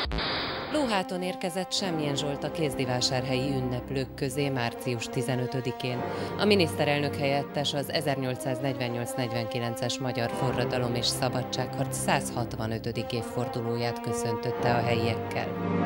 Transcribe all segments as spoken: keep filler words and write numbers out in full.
Lóháton érkezett Semjén Zsolt a kézdivásárhelyi ünneplők közé március tizenötödikén. A miniszterelnök helyettes az ezernyolcszáznegyvennyolc negyvenkilences magyar forradalom és szabadságharc száz hatvanötödik évfordulóját köszöntötte a helyiekkel.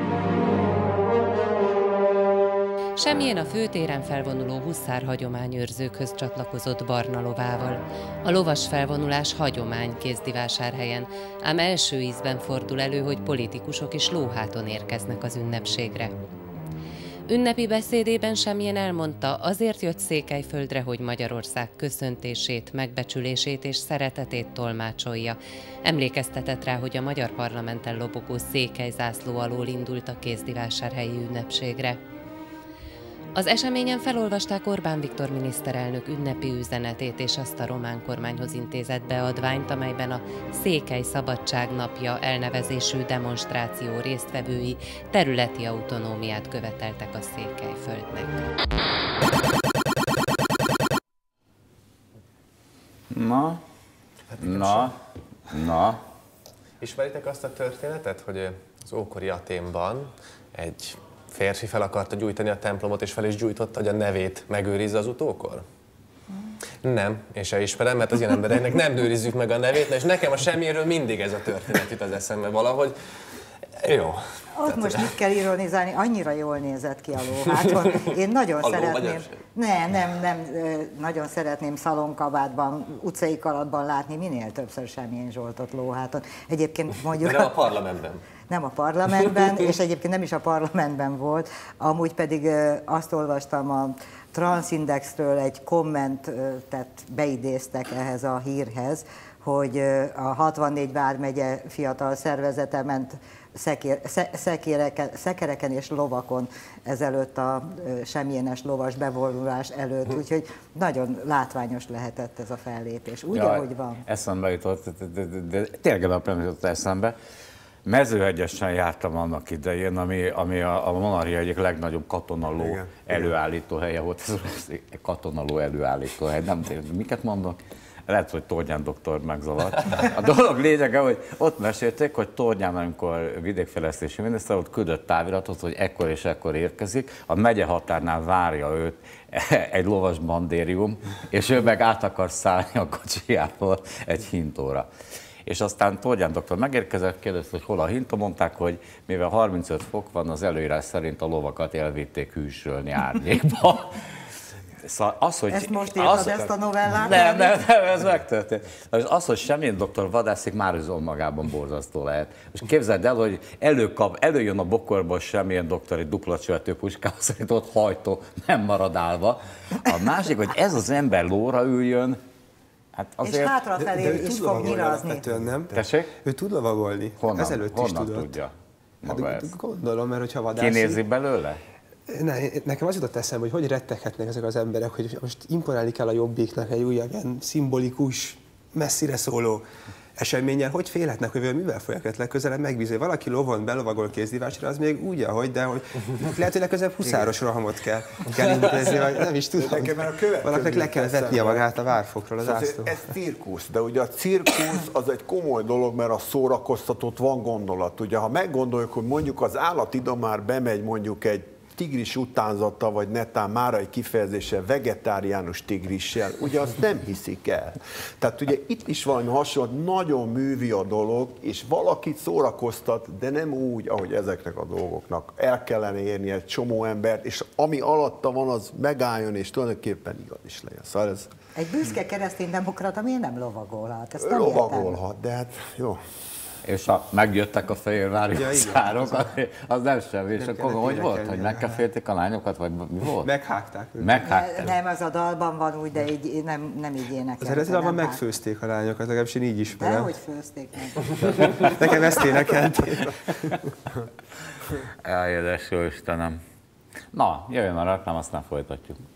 Semjén a főtéren felvonuló huszár hagyományőrzőkhöz csatlakozott barna lovával. A lovas felvonulás hagyomány Kézdivásárhelyen, ám első ízben fordul elő, hogy politikusok is Lóháton érkeznek az ünnepségre. Ünnepi beszédében Semjén elmondta, azért jött Székelyföldre, hogy Magyarország köszöntését, megbecsülését és szeretetét tolmácsolja. Emlékeztetett rá, hogy a magyar parlamenten lobogó székely zászló alól indult a kézdivásárhelyi ünnepségre. Az eseményen felolvasták Orbán Viktor miniszterelnök ünnepi üzenetét és azt a román kormányhoz intézett beadványt, amelyben a Székely Szabadság Napja elnevezésű demonstráció résztvevői területi autonómiát követeltek a Székelyföldnek. Na, na, na. Ismeritek azt a történetet, hogy az ókori Athénban egy férfi fel akarta gyújtani a templomot, és fel is gyújtotta, hogy a nevét megőrizze az utókor? Nem, én se ismerem, mert az ilyen embereknek nem őrizzük meg a nevét, és nekem a Semjénről mindig ez a történet jut az eszembe valahogy. Jó. Ott most mit kell ironizálni, annyira jól nézett ki a Lóháton. Én nagyon a szeretném, nem, nem, nem, nagyon szeretném szalonkabátban, utcai kalapban látni minél többször Semjén Zsoltot Lóháton. Egyébként mondjuk... De nem a parlamentben. Nem a parlamentben, és egyébként nem is a parlamentben volt, amúgy pedig azt olvastam a Transindexről, egy kommentet beidéztek ehhez a hírhez, hogy a hatvannégy vármegye fiatal szervezete ment szekér, szekéreken, szekereken és lovakon ezelőtt a semjénes lovas bevonulás előtt, úgyhogy nagyon látványos lehetett ez a fellépés, úgy, ja, ahogy van. Eszembe jutott, de, de, de tényleg nem jutott eszembe. Mezőhegyesen jártam annak idején, ami, ami a, a monarchia egyik legnagyobb katonaló igen, előállító helye volt. Ez katonaló előállító hely, nem tudom, miket mondok? Lehet, hogy Tornyán doktor megzavart. A dolog lényege, hogy ott mesélték, hogy Tornyán, amikor vidékfejlesztési miniszter volt, küldött táviratot, hogy ekkor és ekkor érkezik, a megye határnál várja őt egy lovas bandérium, és ő meg át akar szállni a kocsijából egy hintóra. És aztán Tornyán doktor megérkezett, kérdezte, hogy hol a hinta, mondták, hogy mivel harmincöt fok van, az előírás szerint a lovakat elvitték hűsölni árnyékba. Szóval az, hogy ezt most írtad, az, ezt a novellát? Nem, nem, nem, ez megtörtént. Az, hogy Semjén doktor vadászik, már az önmagában borzasztó lehet. És képzeld el, hogy előkap, előjön a bokorból Semjén doktor egy dupla csövető puskával, szerint ott hajtó nem marad állva. A másik, hogy ez az ember lóra üljön, hát azért... És hátrafelé de, de is fog nyirazni. Nem? Tessék? Ő tud lovagolni. Honnan? Ezelőtt Honnan is tudott. Tudja? Maga hát, gondolom, mert hogyha vadászik... Kinézik belőle? Ne, nekem az jutott eszembe, hogy hogy retteghetnek ezek az emberek, hogy most imponálni kell a Jobbiknak egy újabb ilyen szimbolikus, messzire szóló eseményen, hogy félhetnek, hogy mivel fogják legközelebb megbízni. Valaki lovon belovagol kézdivásra, az még úgy, ahogy, de hogy lehet, hogy legközelebb huszáros rohamot kell, kell intézni, vagy nem is tudom. Valakinek le kell vetnie magát a várfokról az ászló. Ez cirkusz, de ugye a cirkusz az egy komoly dolog, mert a szórakoztatott van gondolat. Ugye, ha meggondoljuk, hogy mondjuk az állatidomár bemegy mondjuk egy tigris utánzata, vagy netán mára egy kifejezéssel vegetáriánus tigrissel, ugye azt nem hiszik el. Tehát ugye itt is valami hasonló, nagyon művi a dolog, és valakit szórakoztat, de nem úgy, ahogy ezeknek a dolgoknak el kellene érni egy csomó embert, és ami alatta van, az megálljon, és tulajdonképpen igaz is legyen. Szóval ez... Egy büszke kereszténydemokrata miért nem lovagolhat? Ezt nem lovagolhat, de hát jó. És ha megjöttek a fehérvári ja, szárok, az nem semmi. És akkor hogy volt? Hogy megkefélték a lányokat, vagy mi volt? Meghágták. Meghágták. Nem, az a dalban van úgy, de így nem, nem így énekel. Az eredeti dalban megfőzték a lányokat, legalábbis én így ismerem. Dehogy főzték meg. Nekem ezt énekelték. Jaj, édes jó Istenem. Na, jöjjön a reklám, aztán folytatjuk.